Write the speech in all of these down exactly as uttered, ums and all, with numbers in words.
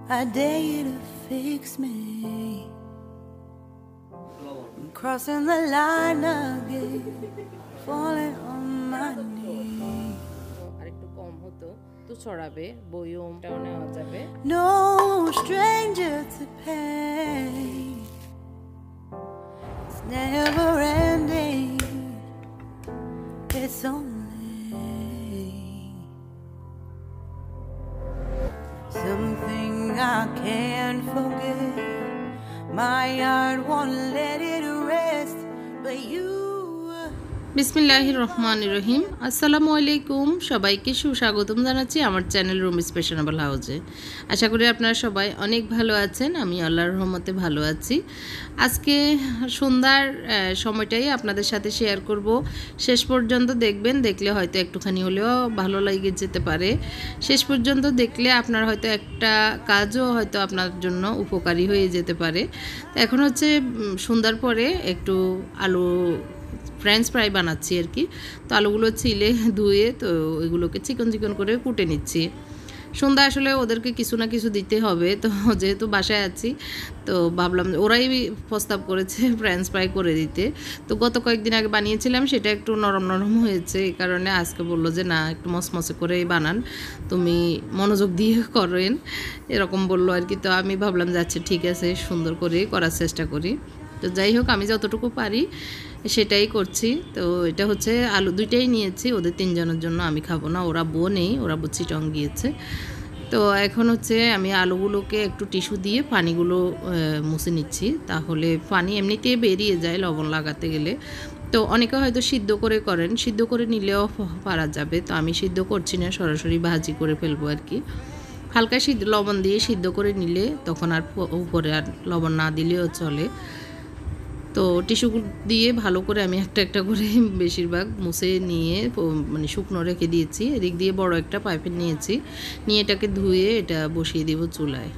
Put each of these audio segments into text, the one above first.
I dare you to fix me. I'm crossing the line again, falling on my knees. আরেকটু কম হতো তো ছড়াবে বইওমটাও নেওয়া যাবে। No stranger to pain, it's never ending, it's only something I can't forget. My heart won't let it rest, but you. বিসমিল্লাহির রহমানির রহিম। আসসালামু আলাইকুম, সবাইকে সুস্বাগতম জানাচ্ছি আমার চ্যানেল রুমিস ফ্যাশনেবল হাউসে। আশা করি আপনারা সবাই অনেক ভালো আছেন, আমি আল্লাহর রহমতে ভালো আছি। আজকে সন্ধ্যার সময়টাই আপনাদের সাথে শেয়ার করব, শেষ পর্যন্ত দেখবেন, দেখলে হয়তো একটুখানি হলেও ভালো লেগে যেতে পারে। শেষ পর্যন্ত দেখলে আপনার হয়তো একটা কাজও হয়তো আপনার জন্য উপকারী হয়ে যেতে পারে। এখন হচ্ছে সন্ধ্যার পরে একটু আলু ফ্রেঞ্চ ফ্রাই বানাচ্ছি আর কি। তো আলুগুলো ছিলে ধুয়ে তো এগুলোকে চিকন চিকন করে কুটে নিচ্ছি। সন্ধ্যা আসলে ওদেরকে কিছু না কিছু দিতে হবে, তো যেহেতু বাসায় আছি তো ভাবলাম, ওরাই প্রস্তাব করেছে ফ্রেঞ্চ ফ্রাই করে দিতে। তো গত কয়েকদিন আগে বানিয়েছিলাম, সেটা একটু নরম নরম হয়েছে, এই কারণে আজকে বললো যে না, একটু মসমসে করেই বানান, তুমি মনোযোগ দিয়ে করেন, এরকম বললো আর কি। তো আমি ভাবলাম যাচ্ছে ঠিক আছে, সুন্দর করে করার চেষ্টা করি। তো যাই হোক, আমি যতটুকু পারি সেটাই করছি। তো এটা হচ্ছে আলু দুইটাই নিয়েছি, ওদের তিনজনের জন্য, আমি খাবো না, ওরা বউ নেই, ওরা চিটং গিয়েছে। তো এখন হচ্ছে আমি আলুগুলোকে একটু টিস্যু দিয়ে পানিগুলো মুছে নিচ্ছি, তাহলে পানি এমনিতেই বেরিয়ে যায় লবণ লাগাতে গেলে। তো অনেকে হয়তো সিদ্ধ করে করেন, সিদ্ধ করে নিলেও পারা যাবে। তো আমি সিদ্ধ করছি না, সরাসরি ভাজি করে ফেলবো আর কি। হালকা সিদ্ধ লবণ দিয়ে সিদ্ধ করে নিলে তখন আর উপরে আর লবণ না দিলেও চলে। তো টিস্যু দিয়ে ভালো করে আমি একটা একটা করে বেশিরভাগ মুছে নিয়ে মানে শুকনো রেখে দিয়েছি। এদিক দিয়ে বড় একটা পাইপের নিয়েছি, নিয়ে এটাকে ধুয়ে এটা বসিয়ে দেব চুলায়।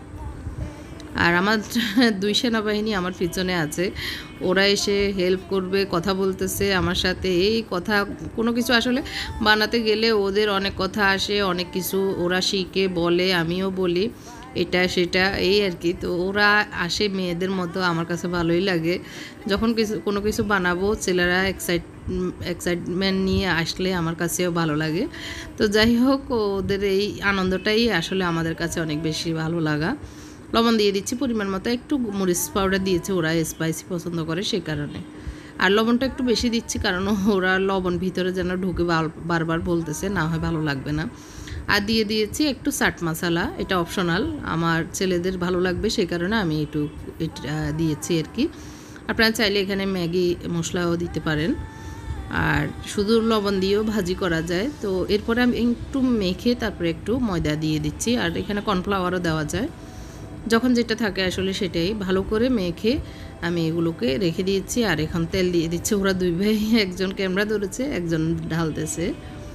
আর আমার দুই সেনাবাহিনী আমার পিছনে আছে, ওরা এসে হেল্প করবে, কথা বলতেছে আমার সাথে। এই কথা কোনো কিছু আসলে বানাতে গেলে ওদের অনেক কথা আসে, অনেক কিছু ওরা শিখে বলে, আমিও বলি এটা সেটা, এই আর কি। তো ওরা আসে মেয়েদের মতো, আমার কাছে ভালোই লাগে যখন কিছু কোনো কিছু বানাবো, ছেলেরা এক্সাইট এক্সাইটমেন্ট নিয়ে আসলে আমার কাছেও ভালো লাগে। তো যাই হোক, ওদের এই আনন্দটাই আসলে আমাদের কাছে অনেক বেশি ভালো লাগা। লবণ দিয়ে দিচ্ছি পরিমাণ মতো, একটু মরিচ পাউডার দিয়েছে, ওরা স্পাইসি পছন্দ করে সেই কারণে। আর লবণটা একটু বেশি দিচ্ছি, কারণ ওরা লবণ ভিতরে যেন ঢুকে বারবার বলতেছে, না হয় ভালো লাগবে না। আর দিয়ে দিয়েছি একটু চাট মশলা, এটা অপশনাল, আমার ছেলেদের ভালো লাগবে সেই কারণে আমি একটু এটা দিয়েছি আর কি। আপনারা চাইলে এখানে ম্যাগি মশলাও দিতে পারেন, আর শুধু লবণ দিয়েও ভাজি করা যায়। তো এরপরে আমি একটু মেখে তারপরে একটু ময়দা দিয়ে দিচ্ছি, আর এখানে কর্নফ্লাওয়ারও দেওয়া যায়, যখন যেটা থাকে আসলে সেটাই। ভালো করে মেখে আমি এগুলোকে রেখে দিয়েছি। আর এখন তেল দিয়ে দিচ্ছে, ওরা দুই ভাই, একজন ক্যামেরা ধরেছে, একজন ঢালতেছে।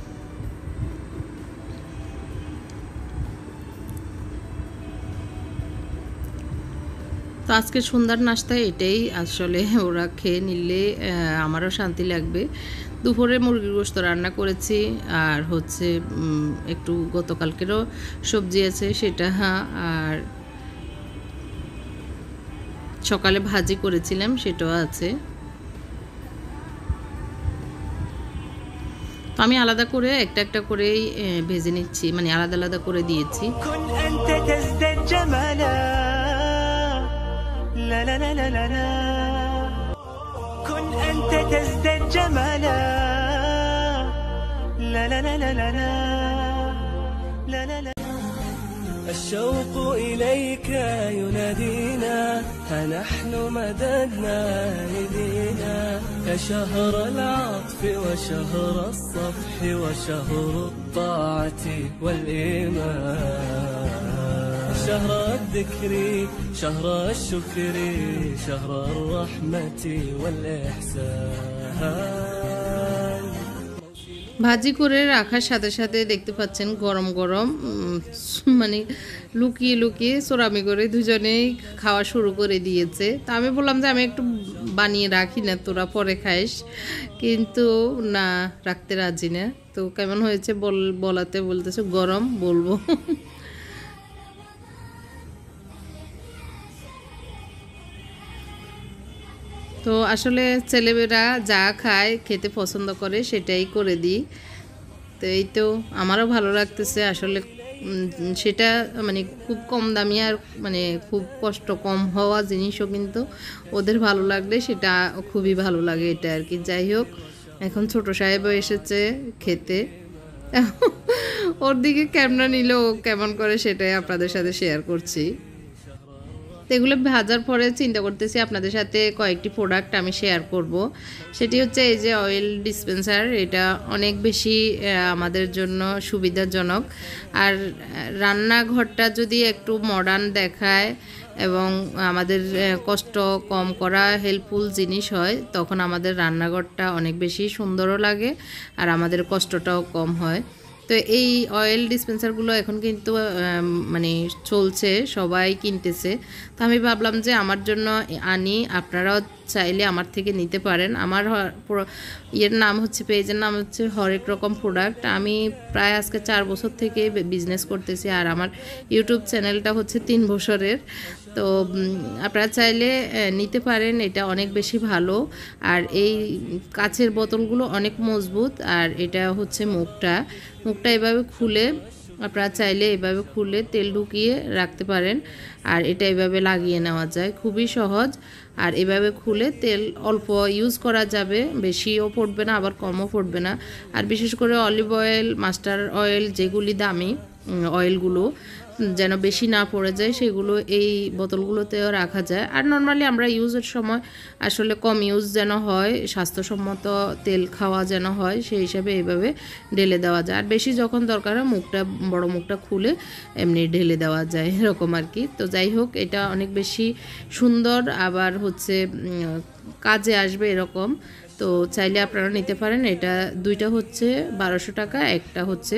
তো আজকে সন্ধ্যার নাস্তায় এটাই আসলে, ওরা খেয়ে নিলে আমারও শান্তি লাগবে। দুপুরে মুরগির গোশত রান্না করেছি, আর হচ্ছে একটু গতকালকেরও সবজি আছে সেটা, আর সকালে ভাজি করেছিলাম সেটাও আছে। তো আমি আলাদা করে একটা একটা করেই ভেজে নিচ্ছি, মানে আলাদা আলাদা করে দিয়েছি। لا لا لا لا لا لا كن أنت تزداد جمالا لا لا لا لا لا لا لا لا الشوق إليك ينادينا ها نحن مددنا أيدينا يا شهر العطف وشهر الصفح وشهر الطاعة والإيمان شهر الذكر شهر الشكر شهر الرحمة والإحسان। ভাজি করে রাখার সাথে সাথে দেখতে পাচ্ছেন গরম গরম মানে লুকিয়ে লুকিয়ে চোরামি করে দুজনেই খাওয়া শুরু করে দিয়েছে। তা আমি বললাম যে আমি একটু বানিয়ে রাখি না, তোরা পরে খাইস, কিন্তু না, রাখতে রাজি না। তো কেমন হয়েছে বল বলাতে বলতেছে গরম, বলবো তো আসলে ছেলেমেয়েরা যা খায় খেতে পছন্দ করে সেটাই করে দিই। তো এই তো আমারও ভালো লাগতেছে আসলে, সেটা মানে খুব কম দামি আর মানে খুব কষ্ট কম হওয়া জিনিসও কিন্তু ওদের ভালো লাগলে সেটা খুবই ভালো লাগে এটা আর কি। যাই হোক, এখন ছোট সাহেবও এসেছে খেতে, ওর দিকে ক্যামেরা নিলেও কেমন করে সেটাই আপনাদের সাথে শেয়ার করছি। এগুলো ভাজার পরে চিন্তা করতেছি আপনাদের সাথে কয়েকটি প্রোডাক্ট আমি শেয়ার করব। সেটি হচ্ছে এই যে অয়েল ডিসপেন্সার, এটা অনেক বেশি আমাদের জন্য সুবিধাজনক। আর রান্নাঘরটা যদি একটু মডার্ন দেখায় এবং আমাদের কষ্ট কম করা হেল্পফুল জিনিস হয়, তখন আমাদের রান্নাঘরটা অনেক বেশি সুন্দরও লাগে আর আমাদের কষ্টটাও কম হয়। তো এই অয়েল ডিসপেন্সারগুলো এখন কিন্তু মানে চলছে, সবাই কিনতেছে। তো আমি ভাবলাম যে আমার জন্য আনি, আপনারাও চাইলে আমার থেকে নিতে পারেন। আমার ইয়ের নাম হচ্ছে, পেজের নাম হচ্ছে হরেক রকম প্রোডাক্ট। আমি প্রায় আজকে চার বছর থেকে বিজনেস করতেছি আর আমার ইউটিউব চ্যানেলটা হচ্ছে তিন বছরের। তো আপনারা চাইলে নিতে পারেন, এটা অনেক বেশি ভালো। আর এই কাচের বোতলগুলো অনেক মজবুত। আর এটা হচ্ছে মুখটা মুখটা এভাবে খুলে আপনারা চাইলে এভাবে খুলে তেল ঢুকিয়ে রাখতে পারেন। আর এটা এভাবে লাগিয়ে নেওয়া যায়, খুবই সহজ। আর এভাবে খুলে তেল অল্প ইউজ করা যাবে, বেশিও পড়বে না আবার কমও পড়বে না। আর বিশেষ করে অলিভ অয়েল, মাস্টার অয়েল, যেগুলি দামি অয়েলগুলো যেন বেশি না পড়ে যায়, সেগুলো এই বোতলগুলোতেও রাখা যায়। আর নর্মালি আমরা ইউজের সময় আসলে কম ইউজ যেন হয়, স্বাস্থ্যসম্মত তেল খাওয়া যেন হয়, সেই হিসাবে এইভাবে ঢেলে দেওয়া যায়। আর বেশি যখন দরকার হয় মুখটা, বড় মুখটা খুলে এমনি ঢেলে দেওয়া যায়, এরকম আর কি। তো যাই হোক, এটা অনেক বেশি সুন্দর, আবার হচ্ছে কাজে আসবে এরকম। তো চাইলে আপনারা নিতে পারেন। এটা দুইটা হচ্ছে বারোশো টাকা, একটা হচ্ছে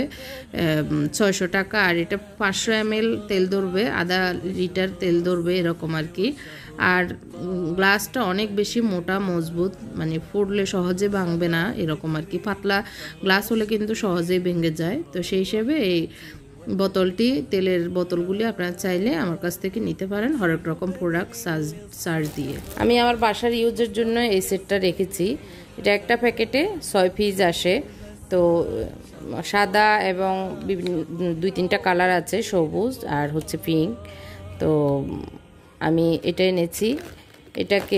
ছয়শো টাকা। আর এটা পাঁচশো এম এল তেল ধরবে, আধা লিটার তেল ধরবে এরকম আর কি। আর গ্লাসটা অনেক বেশি মোটা মজবুত, মানে ফুটলে সহজে ভাঙবে না এরকম আর কি। পাতলা গ্লাস হলে কিন্তু সহজেই ভেঙে যায়। তো সেই হিসেবে এই বোতলটি, তেলের বোতলগুলি আপনারা চাইলে আমার কাছ থেকে নিতে পারেন হরেক রকম প্রোডাক্ট চার্জ চার্জ দিয়ে। আমি আমার বাসার ইউজের জন্য এই সেটটা রেখেছি। এটা একটা প্যাকেটে ছয় পিস আসে। তো সাদা এবং দুই তিনটা কালার আছে, সবুজ আর হচ্ছে পিঙ্ক। তো আমি এটা এনেছি। এটাকে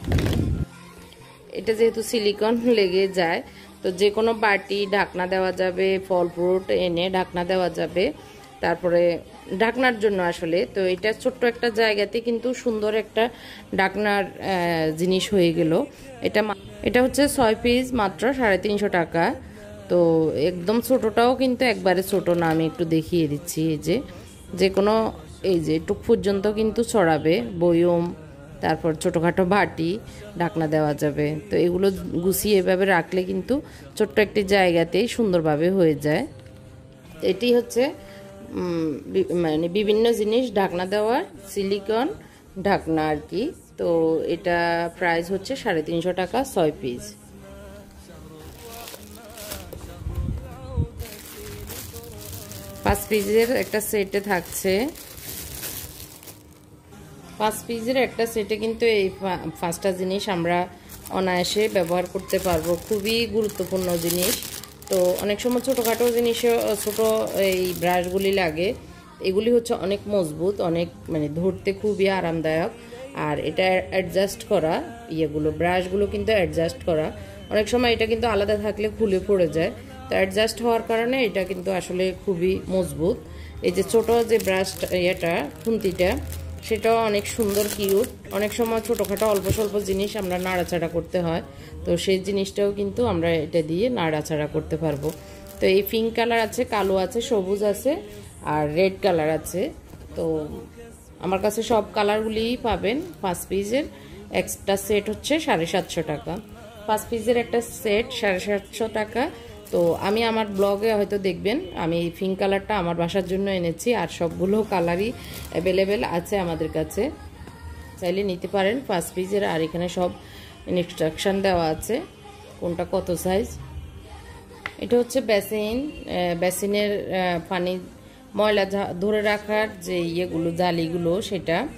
এটা যেহেতু সিলিকন লেগে যায়, তো যে কোনো বাটি ঢাকনা দেওয়া যাবে, ফল ফ্রুট এনে ঢাকনা দেওয়া যাবে। তারপরে ঢাকনার জন্য আসলে তো এটা ছোট্ট একটা জায়গাতে কিন্তু সুন্দর একটা ঢাকনার জিনিস হয়ে গেল। এটা এটা হচ্ছে ছয় পিস, মাত্র সাড়ে তিনশো টাকা। তো একদম ছোটোটাও কিন্তু একবারে ছোটো না, আমি একটু দেখিয়ে দিচ্ছি। এই যে যে কোনো এই যে টুক পর্যন্ত কিন্তু ছড়াবে, বয়ম, তারপর ছোটোখাটো বাটি ঢাকনা দেওয়া যাবে। তো এগুলো গুছিয়ে এভাবে রাখলে কিন্তু ছোট্ট একটি জায়গাতেই সুন্দরভাবে হয়ে যায়। এটি হচ্ছে মানে বিভিন্ন জিনিস ঢাকনা দেওয়ার সিলিকন ঢাকনা আর কি। তো এটা প্রাইস হচ্ছে সাড়ে তিনশো টাকা, ছয় পিস। পাঁচ পিসের একটা সেটে থাকছে। পাঁচ পিসের একটা সেটে কিন্তু এই পাঁচটা জিনিস আমরা অনায়াসে ব্যবহার করতে পারবো, খুবই গুরুত্বপূর্ণ জিনিস। তো অনেক সময় ছোটোখাটো জিনিসে ছোটো এই ব্রাশগুলি লাগে, এগুলি হচ্ছে অনেক মজবুত, অনেক মানে ধরতে খুবই আরামদায়ক। আর এটা অ্যাডজাস্ট করা ইয়েগুলো, ব্রাশগুলো কিন্তু অ্যাডজাস্ট করা। অনেক সময় এটা কিন্তু আলাদা থাকলে খুলে পড়ে যায়, তো অ্যাডজাস্ট হওয়ার কারণে এটা কিন্তু আসলে খুবই মজবুত। এই যে ছোটো যে ব্রাশটা, ইয়েটা খুন্তিটা, সেটাও অনেক সুন্দর, কিউট। অনেক সময় ছোটোখাটো অল্প স্বল্প জিনিস আমরা নাড়াচাড়া করতে হয়, তো সেই জিনিসটাও কিন্তু আমরা এটা দিয়ে নাড়াচাড়া করতে পারবো। তো এই পিঙ্ক কালার আছে, কালো আছে, সবুজ আছে আর রেড কালার আছে। তো আমার কাছে সব কালারগুলিই পাবেন। পাঁচ পিসের একটা সেট হচ্ছে সাড়ে সাতশো টাকা। পাঁচ পিসের একটা সেট সাড়ে সাতশো টাকা। তো আমি আমার ব্লগে হয়তো দেখবেন আমি এই পিঙ্ক কালারটা আমার বাসার জন্য এনেছি, আর সবগুলো কালারই অ্যাভেলেবেল আছে আমাদের কাছে, চাইলে নিতে পারেন পাঁচ পিসের। আর এখানে সব ইনস্ট্রাকশান দেওয়া আছে কোনটা কত সাইজ। এটা হচ্ছে বেসিন, বেসিনের পানি ময়লা ধরে রাখার যে ইয়েগুলো, জালিগুলো, সেটা।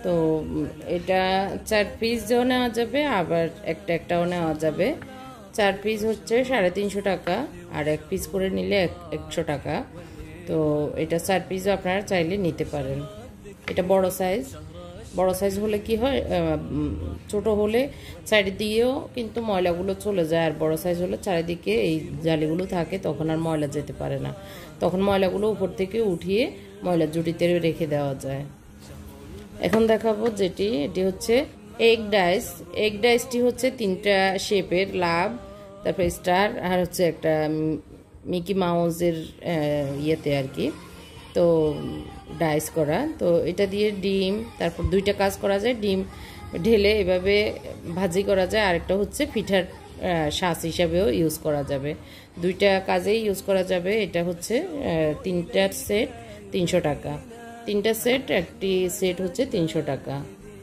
তো এটা চার পিসও নেওয়া যাবে, আবার একটা একটাও নেওয়া যাবে। চার পিস হচ্ছে সাড়ে তিনশো টাকা, আর এক পিস করে নিলে একশো টাকা। তো এটা চার পিসও আপনারা চাইলে নিতে পারেন। এটা বড় সাইজ, বড় সাইজ হলে কি হয়, ছোট হলে চারিদিকেও কিন্তু ময়লাগুলো চলে যায়, আর বড় সাইজ হলে চারিদিকে এই জালিগুলো থাকে, তখন আর ময়লা যেতে পারে না। তখন ময়লাগুলো উপর থেকে উঠিয়ে ময়লার জুটিতে রেখে দেওয়া যায়। এখন দেখাবো যেটি, এটি হচ্ছে এগ ডাইস। এগ ডাইসটি হচ্ছে তিনটা শেপের, লাভ, তারপর স্টার, আর হচ্ছে একটা মিকি মাউসের ইয়েতে আর কি, তো ডাইস করা। তো এটা দিয়ে ডিম, তারপর দুইটা কাজ করা যায়, ডিম ঢেলে এভাবে ভাজি করা যায়, আরেকটা হচ্ছে পিঠার শাঁস হিসাবেও ইউজ করা যাবে। দুইটা কাজেই ইউজ করা যাবে। এটা হচ্ছে তিনটার সেট তিনশো টাকা, তিনটা সেট, একটি সেট হচ্ছে তিনশো টাকা।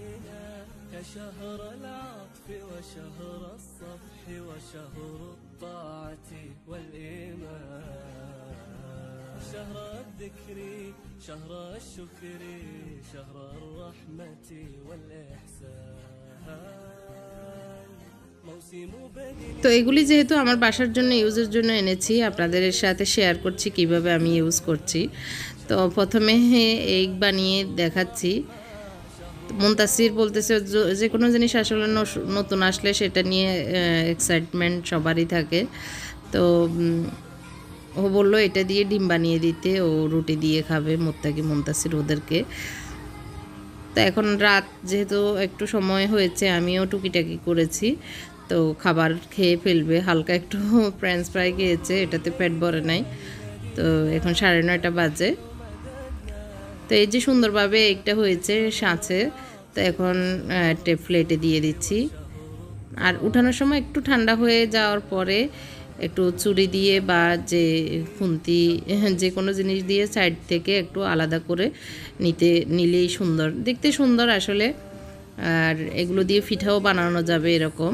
তো এগুলি যেহেতু আমার বাসার জন্য ইউজের জন্য এনেছি, আপনাদের সাথে শেয়ার করছি কিভাবে আমি ইউজ করছি। তো প্রথমে এগ বানিয়ে দেখাচ্ছি। মুনতাসির বলতেছে যে কোনো জিনিস আসলে নতুন আসলে সেটা নিয়ে এক্সাইটমেন্ট সবারই থাকে। তো ও বললো এটা দিয়ে ডিম বানিয়ে দিতে, ও রুটি দিয়ে খাবে মোত্তাকি মুনতাসির ওদেরকে। তো এখন রাত যেহেতু একটু সময় হয়েছে, আমিও টুকিটাকি করেছি, তো খাবার খেয়ে ফেলবে। হালকা একটু ফ্রেঞ্চ ফ্রাই খেয়েছে, এটাতে পেট ভরে নাই। তো এখন সাড়ে নয়টা বাজে। তো এই যে সুন্দরভাবে একটা হয়েছে সাঁচে, তো এখন প্লেটে দিয়ে দিচ্ছি। আর উঠানোর সময় একটু ঠান্ডা হয়ে যাওয়ার পরে একটু চুরি দিয়ে বা যে খুন্তি যে কোনো জিনিস দিয়ে সাইড থেকে একটু আলাদা করে নিতে নিলেই সুন্দর, দেখতে সুন্দর আসলে। আর এগুলো দিয়ে পিঠাও বানানো যাবে এরকম।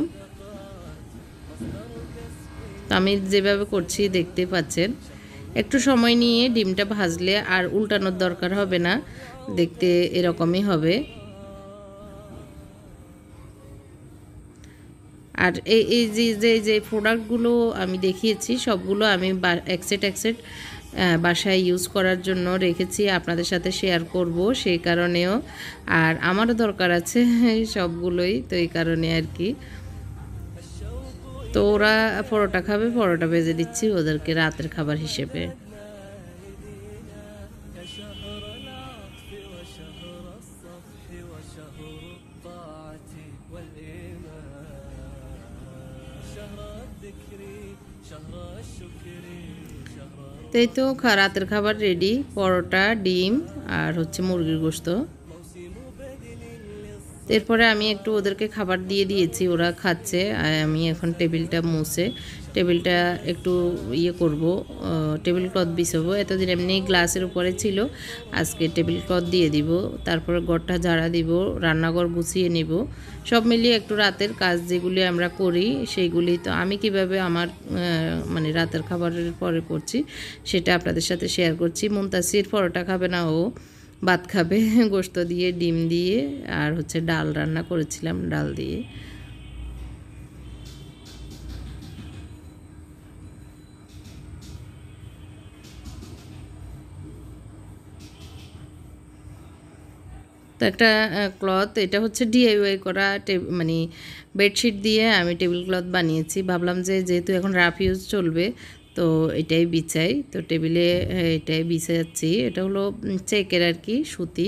তো আমি যেভাবে করছি দেখতে পাচ্ছেন, একটু সময় নিয়ে ডিমটা ভাজলে আর উল্টানোর দরকার হবে না, দেখতে এরকমই হবে। আর এই এই যে যে যে প্রোডাক্টগুলো আমি দেখিয়েছি সবগুলো আমি এক সেট এক সেট বাসায় ইউজ করার জন্য রেখেছি, আপনাদের সাথে শেয়ার করব সেই কারণেও। আর আমারও দরকার আছে সবগুলোই, তো এই কারণে আর কি। তো ওরা পরোটা খাবে, পরোটা ভেজে দিচ্ছি ওদেরকে রাতের খাবার হিসেবে। এই তো রাতের খাবার রেডি, পরোটা, ডিম আর হচ্ছে মুরগির গোশত। এরপরে আমি একটু ওদেরকে খাবার দিয়ে দিয়েছি, ওরা খাচ্ছে। আমি এখন টেবিলটা মুছে টেবিলটা একটু ইয়ে করব, টেবিল ক্লথ বিছাবো। এতদিন এমনি গ্লাসের উপরে ছিল, আজকে টেবিল ক্লথ দিয়ে দিব। তারপরে ঘরটা ঝাড়া দিব, রান্নাঘর গুছিয়ে নিব। সব মিলিয়ে একটু রাতের কাজ যেগুলি আমরা করি সেইগুলি, তো আমি কিভাবে আমার মানে রাতের খাবারের পরে করছি সেটা আপনাদের সাথে শেয়ার করছি। মুনতাসির পরোটা খাবে না, ও ভাত খাবে গোশত দিয়ে, ডিম দিয়ে, আর হচ্ছে ডাল রান্না করেছিলাম ডাল দিয়ে। তো একটা ক্লথ, এটা হচ্ছে ডিআইওয়াই করা মানে বেডশিট দিয়ে আমি টেবিল ক্লথ বানিয়েছি। ভাবলাম যে যেহেতু এখন রাফ ইউজ চলবে তো এটাই বিছাই, তো টেবিলে এটাই বিছাচ্ছি। এটা হলো চেকের আর কি, সুতি।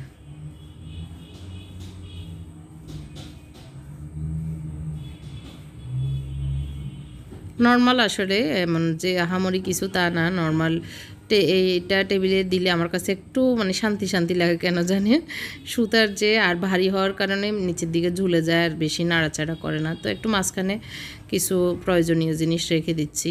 নর্মাল আসলে, এমন যে আহামরি কিছু তা না, নর্মাল। এইটা টেবিলে দিলে আমার কাছে একটু মানে শান্তি শান্তি লাগে কেন জানি। সুতার যে আর ভারী হওয়ার কারণে নিচের দিকে ঝুলে যায় আর বেশি নাড়াচাড়া করে না, তো একটু মাঝখানে কিছু প্রয়োজনীয় জিনিস রেখে দিচ্ছি।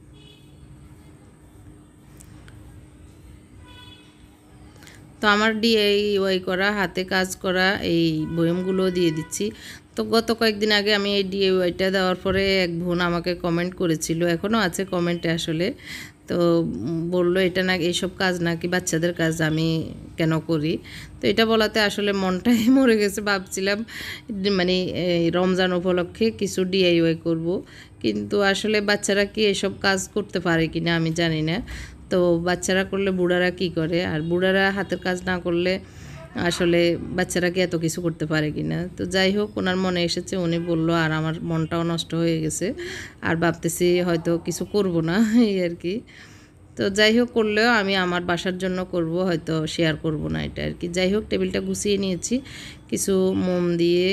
তো আমার ডিআইওয়াই করা হাতে কাজ করা এই বয়মগুলো দিয়ে দিচ্ছি। তো গত কয়েকদিন আগে আমি এই ডিআইওয়াইটা দেওয়ার পরে এক বোন আমাকে কমেন্ট করেছিল, এখনও আছে কমেন্টে আসলে। তো বললো এটা না এইসব কাজ নাকি বাচ্চাদের কাজ, আমি কেন করি। তো এটা বলাতে আসলে মনটাই মরে গেছে। ভাবছিলাম মানে রমজান উপলক্ষে কিছু ডিআইওয়াই করব, কিন্তু আসলে বাচ্চারা কি এসব কাজ করতে পারে কি না আমি জানি না। তো বাচ্চারা করলে বুড়ারা কি করে, আর বুড়ারা হাতের কাজ না করলে আসলে বাচ্চারা কি এত কিছু করতে পারে কি না। তো যাই হোক, ওনার মনে এসেছে, উনি বলল, আর আমার মনটাও নষ্ট হয়ে গেছে, আর ভাবতেছি হয়তো কিছু করব না এই আর কি। তো যাই হোক, করলেও আমি আমার বাসার জন্য করব, হয়তো শেয়ার করব না এটা আর কি। যাই হোক, টেবিলটা গুছিয়ে নিয়েছি কিছু মোম দিয়ে,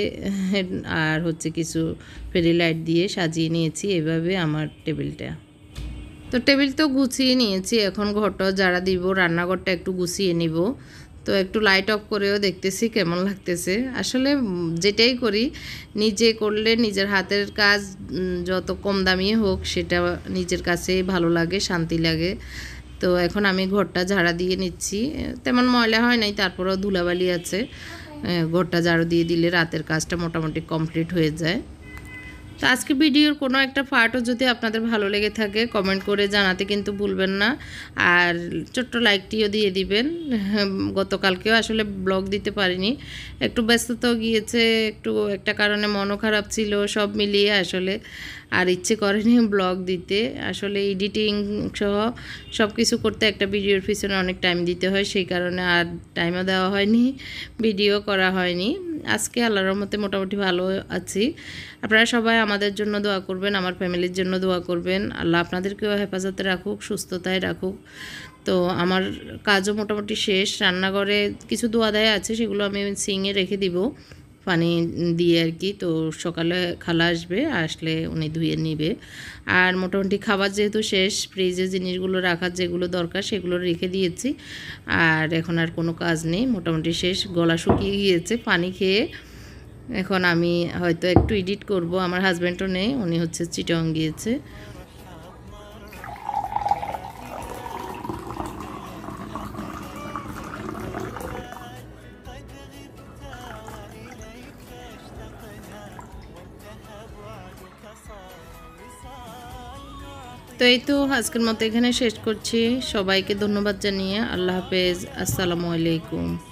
আর হচ্ছে কিছু ফেরি লাইট দিয়ে সাজিয়ে নিয়েছি এভাবে আমার টেবিলটা। তো টেবিল তো গুছিয়ে নিয়েছি, এখন ঘরটা যারা দিব, রান্নাঘরটা একটু গুছিয়ে নিব। তো একটু লাইট অফ করেও দেখতেছি কেমন লাগতেছে। আসলে যেটাই করি নিজে করলে নিজের হাতের কাজ যত কম দামি হোক সেটা নিজের কাছেই ভালো লাগে, শান্তি লাগে। তো এখন আমি ঘরটা ঝাড়া দিয়ে নিচ্ছি, তেমন ময়লা হয় নাই, তারপরেও ধুলাবালি আছে। ঘরটা ঝাড়ু দিয়ে দিলে রাতের কাজটা মোটামুটি কমপ্লিট হয়ে যায়। তো আজকে ভিডিওর কোনো একটা পার্টও যদি আপনাদের ভালো লেগে থাকে কমেন্ট করে জানাতে কিন্তু ভুলবেন না, আর ছোট্ট লাইকটিও দিয়ে দিবেন। গতকালকেও আসলে ব্লগ দিতে পারিনি, একটু ব্যস্ততাও গিয়েছে, একটু একটা কারণে মনও খারাপ ছিল, সব মিলিয়ে আসলে আর ইচ্ছে করেনি ব্লগ দিতে। আসলে এডিটিং সহ সব কিছু করতে একটা ভিডিওর পিছনে অনেক টাইম দিতে হয়, সেই কারণে আর টাইমও দেওয়া হয়নি, ভিডিও করা হয়নি। আজকে আল্লাহর রহমতে মোটামুটি ভালো আছি। আপনারা সবাই আমাদের জন্য দোয়া করবেন, আমার ফ্যামিলির জন্য দোয়া করবেন। আল্লাহ আপনাদেরকেও হেফাজতে রাখুক, সুস্থতায় রাখুক। তো আমার কাজও মোটামুটি শেষ, রান্নাঘরে কিছু দোয়া দেয়া আছে, সেগুলো আমি সিঙে রেখে দিব পানি দিয়ে আর কি। তো সকালে খালা আসবে, আসলে উনি ধুয়ে নিবে। আর মোটামুটি খাবার যেহেতু শেষ, ফ্রিজে জিনিসগুলো রাখার যেগুলো দরকার সেগুলো রেখে দিয়েছি। আর এখন আর কোনো কাজ নেই, মোটামুটি শেষ। গলা শুকিয়ে গিয়েছে পানি খেয়ে। এখন আমি হয়তো একটু এডিট করব, আমার হাজব্যান্ডও নেই, উনি হচ্ছে চিটং গিয়েছে। তো এই তো আজকের মতো এখানে শেষ করছি। সবাইকে ধন্যবাদ জানিয়ে আল্লাহ হাফেজ, আসসালামু আলাইকুম।